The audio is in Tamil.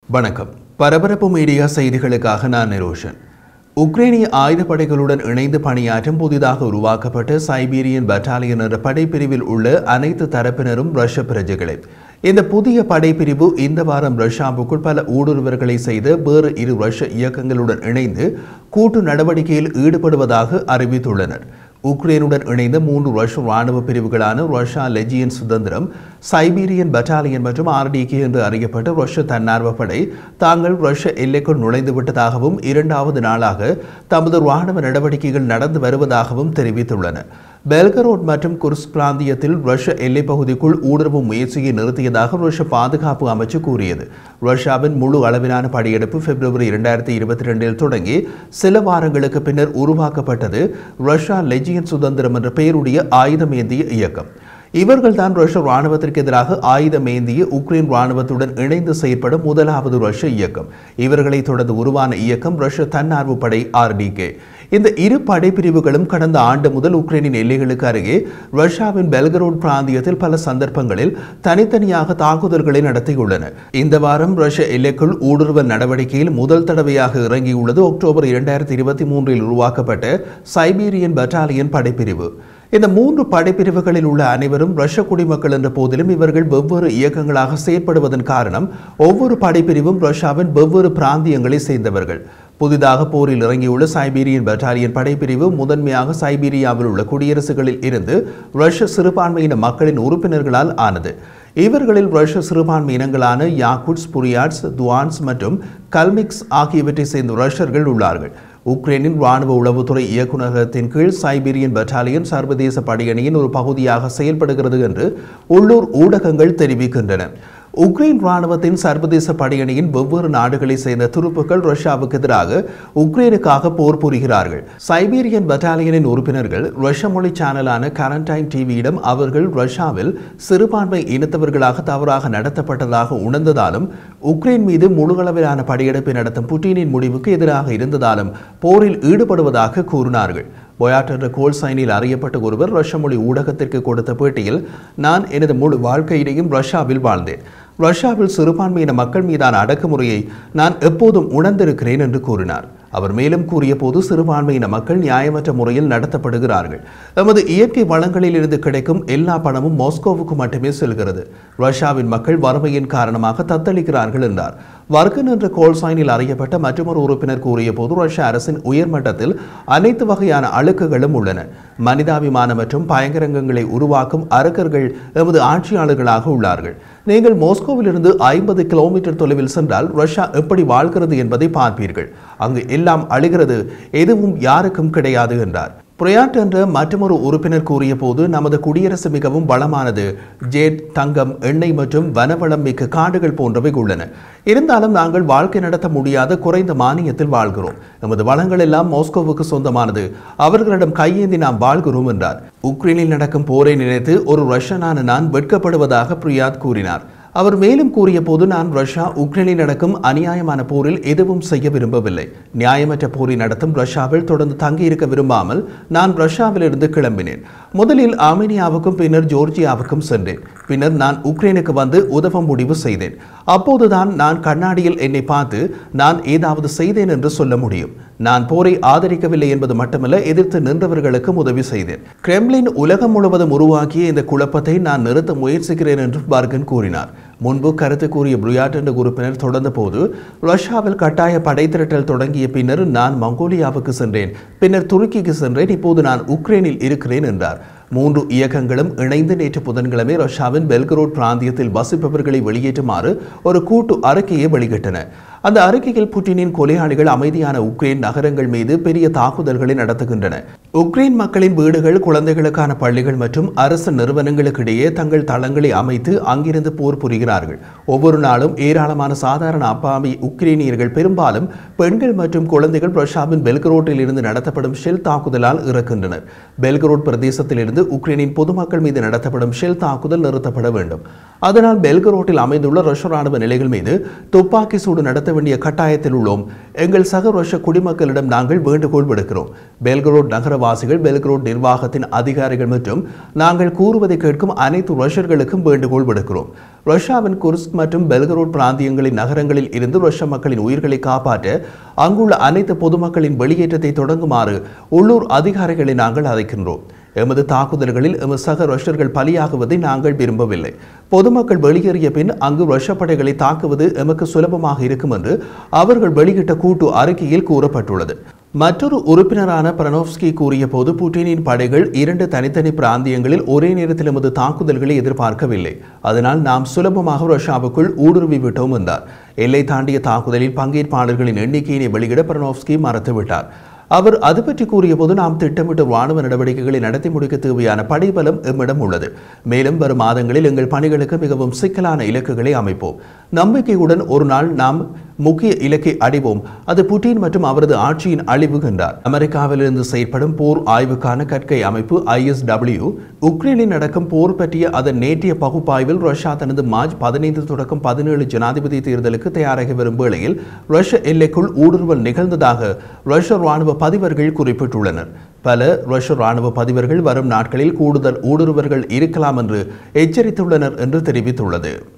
வணக்கம். பரபரப்பு மீடியா செய்திகளுக்காக நான் நிரோஷன். உக்ரைனிய ஆயுதப்படைகளுடன் இணைந்து பணியாற்றும் புதிதாக உருவாக்கப்பட்ட சைபீரியன் பட்டாலியன் என்ற படைப்பிரிவில் உள்ள அனைத்து தரப்பினரும் ரஷ்ய பிரஜைகளே. இந்த புதிய படைப்பிரிவு இந்த வாரம் ரஷ்யாவுக்குள் பல ஊடுருவல்களை செய்த வேறு இரு ரஷ்ய இயக்கங்களுடன் இணைந்து கூட்டு நடவடிக்கையில் ஈடுபடுவதாக அறிவித்துள்ளனர். உக்ரைனுடன் இணைந்த 3 ரஷ்ய ராணுவ பிரிவுகளான ரஷ்யா லெஜியன் சுதந்திரம், சைபீரியன் பட்டாலியன் மற்றும் ஆர்டிகே என்று அறியப்பட்ட ரஷ்ய தன்னார்வ படை தாங்கள் ரஷ்ய எல்லைக்குள் நுழைந்துவிட்டதாகவும் 2வது நாளாக தமது ராணுவ நடவடிக்கைகள் நடந்து வருவதாகவும் தெரிவித்துள்ளன. பெல்கரோட் மற்றும் குர்ஸ்க் பிராந்தியத்தில் ரஷ்ய எல்லைப் பகுதிக்குள் ஊடுருவு முயற்சியை நிறுத்தியதாக ரஷ்ய பாதுகாப்பு அமைச்சு கூறியது. ரஷ்யாவின் முழு அளவிலான படையெடுப்பு பிப்ரவரி 2022 தொடங்கி சில வாரங்களுக்கு பின்னர் உருவாக்கப்பட்டது ரஷ்யா லெஜியன் சுதந்திரம் என்ற பெயருடைய ஆயுதமேந்திய இயக்கம். இவர்கள்தான் ரஷ்ய ராணுவத்திற்கு எதிராக ஆயுதமேந்திய உக்ரைன் ராணுவத்துடன் இணைந்து செயற்படும் முதலாவது ரஷ்ய இயக்கம். இவர்களை தொடர்ந்து உருவான இயக்கம் ரஷ்ய தன்னார்வ படை ஆர்டிகே. இந்த இரு படைப்பிரிவுகளும் கடந்த ஆண்டு முதல் உக்ரைனின் எல்லைகளுக்கு அருகே ரஷ்யாவின் பெல்கரோட் பிராந்தியத்தில் பல சந்தர்ப்பங்களில் தனித்தனியாக தாக்குதல்களை நடத்தியுள்ளன. இந்த வாரம் ரஷ்ய எல்லைக்குள் ஊடுருவல் நடவடிக்கையில் முதல் தடவையாக இறங்கியுள்ளது அக்டோபர் 2023 உருவாக்கப்பட்ட சைபீரியன் பட்டாலியன் படைப்பிரிவு. இந்த 3 படைப்பிரிவுகளில் உள்ள அனைவரும் ரஷ்ய குடிமக்கள் என்ற போதிலும் இவர்கள் வெவ்வேறு இயக்கங்களாக செயற்படுவதன் காரணம் ஒவ்வொரு படைப்பிரிவும் ரஷ்யாவின் வெவ்வேறு பிராந்தியங்களை சேர்ந்தவர்கள். புதிதாக போரில் இறங்கியுள்ள சைபீரியன் பட்டாலியன் படைப்பிரிவு முதன்மையாக சைபீரியாவில் உள்ள குடியரசுகளில் இருந்து ரஷ்ய சிறுபான்மையின மக்களின் உறுப்பினர்களால் ஆனது. இவர்களில் ரஷ்ய சிறுபான்மை இனங்களான யாக்குட்ஸ், புரியாட்ஸ், துவான்ஸ் மற்றும் கல்மிக்ஸ் ஆகியவற்றை சேர்ந்த ரஷ்யர்கள் உள்ளார்கள். உக்ரைனின் ராணுவ உளவுத்துறை இயக்குநரகத்தின் கீழ் சைபீரியன் பட்டாலியன் சர்வதேச படையணியின் ஒரு பகுதியாக செயல்படுகிறது என்று உள்ளூர் ஊடகங்கள் தெரிவிக்கின்றன. உக்ரைன் ராணுவத்தின் சர்வதேச படையணியின் வெவ்வேறு நாடுகளை சேர்ந்த துருப்புக்கள் ரஷ்யாவுக்கு எதிராக உக்ரைனுக்காக போர் புரிகிறார்கள். சைபீரியன் பட்டாலியனின் உறுப்பினர்கள் ரஷ்ய மொழி சேனலான கரண்டைன் டிவியிடம் அவர்கள் ரஷ்யாவில் சிறுபான்மை இனத்தவர்களாக தவறாக நடத்தப்பட்டதாக உணர்ந்ததாலும் உக்ரைன் மீது முழுகளவிலான படையெடுப்பை நடத்தும் புட்டினின் முடிவுக்கு எதிராக இருந்ததாலும் போரில் ஈடுபடுவதாக கூறினார்கள். பொயாட் என்ற கோல் சைனில் அறியப்பட்ட ஒருவர் ரஷ்ய மொழி ஊடகத்திற்கு கொடுத்த பேட்டியில், நான் எனது முழு வாழ்க்கையிடையும் ரஷ்யாவில் வாழ்ந்தேன். ரஷ்யாவில் சிறுபான்மையின மக்கள் மீதான அடக்குமுறையை நான் எப்போதும் உணர்ந்திருக்கிறேன் என்று கூறினார். அவர் மேலும் கூறிய போது, சிறுபான்மையின மக்கள் நியாயமற்ற முறையில் நடத்தப்படுகிறார்கள். நமது இயற்கை வளங்களில் இருந்து கிடைக்கும் எல்லா பணமும் மாஸ்கோவுக்கு மட்டுமே செல்கிறது. ரஷ்யாவின் மக்கள் வறுமையின் காரணமாக தத்தளிக்கிறார்கள் என்றார். வர்கன் என்ற கோல்சைனில் அறியப்பட்ட மற்றொரு உறுப்பினர் கூறிய போது, ரஷ்ய அரசின் உயர்மட்டத்தில் அனைத்து வகையான அழுக்குகளும் உள்ளன. மனிதாபிமான மற்றும் பயங்கரங்களை உருவாக்கும் அரக்கர்கள் எமது ஆட்சியாளர்களாக உள்ளார்கள். நீங்கள் மாஸ்கோவிலிருந்து 50 கிலோமீட்டர் தொலைவில் சென்றால் ரஷ்யா எப்படி வாழ்கிறது என்பதை பார்ப்பீர்கள். அங்கு எல்லாம் அழிகிறது, எதுவும் யாருக்கும் கிடையாது என்றார். புரையாட் என்ற மற்றொரு உறுப்பினர் கூறிய போது, நமது குடியரசு மிகவும் வளமானது. ஜேட், தங்கம், எண்ணெய் மற்றும் வனவளம் மிக்க காடுகள் போன்றவை உள்ளன. இருந்தாலும் நாங்கள் வாழ்க்கை நடத்த முடியாத குறைந்த மானியத்தில் வாழ்கிறோம். நமது வளங்கள் எல்லாம் மாஸ்கோவுக்கு சொந்தமானது. அவர்களிடம் கையேந்தி நாம் வாழ்கிறோம் என்றார். உக்ரைனில் நடக்கும் போரை நினைத்து ஒரு ரஷ்யனான நான் வெட்கப்படுவதாக புரையாட் கூறினார். அவர் மேலும் கூறிய போது, நான் ரஷ்யா உக்ரைனில் நடக்கும் அநியாயமான போரில் எதுவும் செய்ய விரும்பவில்லை. நியாயமற்ற போரை நடத்தும் ரஷ்யாவில் தொடர்ந்து தங்கியிருக்க விரும்பாமல் நான் ரஷ்யாவிலிருந்து கிளம்பினேன். முதலில் ஆர்மேனியாவுக்கும் பின்னர் ஜோர்ஜியாவுக்கும் சென்றேன். பின்னர் நான் உக்ரைனுக்கு வந்து உதவ முடிவு செய்தேன். அப்போதுதான் நான் கண்ணாடியில் என்னை பார்த்து நான் ஏதாவது செய்தேன் என்று சொல்ல முடியும். நான் போரை ஆதரிக்கவில்லை என்பது மட்டுமல்ல, எதிர்த்து நின்றவர்களுக்கும் உதவி செய்தேன். கிரெம்ளின் உலகம் முழுவதும் உருவாக்கிய இந்த குழப்பத்தை நான் நிறுத்த முயற்சிக்கிறேன் என்று பர்கன் கூறினார். முன்பு கருத்து கூறிய புரையாட் என்ற உறுப்பினர் தொடர்ந்த போது, ரஷ்யாவில் கட்டாய படை திரட்டல் தொடங்கிய பின்னர் நான் மங்கோலியாவுக்கு சென்றேன், பின்னர் துருக்கிக்கு சென்றேன், இப்போது நான் உக்ரைனில் இருக்கிறேன் என்றார். 3 இயக்கங்களும் இணைந்து நேற்று புதன்கிழமை ரஷ்யாவின் பெல்கரோட் பிராந்தியத்தில் வசிப்பவர்களை வெளியேற்றுமாறு ஒரு கூட்டு அறிக்கையை வெளியிட்டன. அந்த அறிக்கையில் புட்டினின் கொலையாளிகள் அமைதியான உக்ரைன் நகரங்கள் மீது பெரிய தாக்குதல்களை நடத்துகின்றன. உக்ரைன் மக்களின் வீடுகள், குழந்தைகளுக்கான பள்ளிகள் மற்றும் அரசு நிறுவனங்களுக்கு இடையே தங்கள் தளங்களை அமைத்து அங்கிருந்து போர் புரிகிறார்கள். ஒவ்வொரு நாளும் ஏராளமான சாதாரண அப்பாவி உக்ரைனியர்கள், பெரும்பாலும் பெண்கள் மற்றும் குழந்தைகள், ரஷ்யாவின் பெல்கரோட்டில் இருந்து நடத்தப்படும் ஷெல் தாக்குதலால் இறக்கின்றனர். பெல்கரோட் பிரதேசத்தில் இருந்து உக்ரைனின் பொதுமக்கள் மீது நடத்தப்படும் ஷெல் தாக்குதல் நிறுத்தப்பட வேண்டும். அதனால் பெல்கரோட்டில் அமைந்துள்ள ரஷ்ய ராணுவ நிலைகள் மீது துப்பாக்கி சூடு நடத்த வேண்டிய கட்டாயத்தில் உள்ளோம். எங்கள் சக ரஷ்ய குடிமக்களிடம் நாங்கள் வேண்டுகோள் விடுக்கிறோம். பெல்கரோட் நகரவாசிகள், பெல்கரோட் நிர்வாகத்தின் அதிகாரிகள் மற்றும் நாங்கள் கூறுவதை கேட்கும் அனைத்து ரஷ்யர்களுக்கும் வேண்டுகோள் விடுக்கிறோம். ரஷ்யாவின் குர்ஸ்க் மற்றும் பெல்கரோட் பிராந்தியங்களின் நகரங்களில் இருந்து ரஷ்ய மக்களின் உயிர்களை காப்பாற்ற அங்குள்ள அனைத்து பொதுமக்களின் வெளியேற்றத்தை தொடங்குமாறு உள்ளூர் அதிகாரிகளை நாங்கள் அழைக்கின்றோம். எமது தாக்குதல்களில் எமது சக ரஷ்யர்கள் பலியாகுவதை நாங்கள் விரும்பவில்லை. பொதுமக்கள் வெளியேறிய பின் அங்கு ரஷ்ய படைகளை தாக்குவது எமக்கு சுலபமாக இருக்கும் என்று அவர்கள் வெளியிட்ட கூட்டு அறிக்கையில் கூறப்பட்டுள்ளது. மற்றொரு உறுப்பினரான பரனோவ்ஸ்கி கூறிய போது, புட்டினின் படைகள் 2 தனித்தனி பிராந்தியங்களில் ஒரே நேரத்தில் எமது தாக்குதல்களை எதிர்பார்க்கவில்லை. அதனால் நாம் சுலபமாக ரஷ்யாவுக்குள் ஊடுருவி விட்டோம் என்றார். எல்லை தாண்டிய தாக்குதலில் பங்கேற்பாளர்களின் எண்ணிக்கையினை வெளியிட பரனோவ்ஸ்கி மறுத்துவிட்டார். அவர் அது பற்றி கூறிய போது, நாம் திட்டமிட்ட ராணுவ நடவடிக்கைகளை நடத்தி முடிக்க தேவையான படைபலம் எம்மிடம் உள்ளது. மேலும் வரும் மாதங்களில் எங்கள் பணிகளுக்கு மிகவும் சிக்கலான இலக்குகளை அமைப்போம். நம்பிக்கையுடன் ஒரு நாள் நாம் முக்கிய இலக்கை அடைவோம். அது புட்டின் மற்றும் அவரது ஆட்சியின் அழிவு என்றார். அமெரிக்காவிலிருந்து செயற்படும் போர் ஆய்வுக்கான கற்கை அமைப்பு ISW உக்ரைனில் நடக்கும் போர் பற்றிய அதன் நேற்றைய பகுப்பாய்வில் ரஷ்யா தனது மார்ச் 15 தொடக்கம் 17 ஜனாதிபதி தேர்தலுக்கு தயாராகி வரும் வேளையில் ரஷ்ய எல்லைக்குள் ஊடுருவல் நிகழ்ந்ததாக ரஷ்ய ராணுவ பதிவர்கள் குறிப்பிட்டுள்ளனர். பல ரஷ்ய ராணுவ பதிவர்கள் வரும் நாட்களில் கூடுதல் ஊடுருவல்கள் இருக்கலாம் என்று எச்சரித்துள்ளனர் என்று தெரிவித்துள்ளது.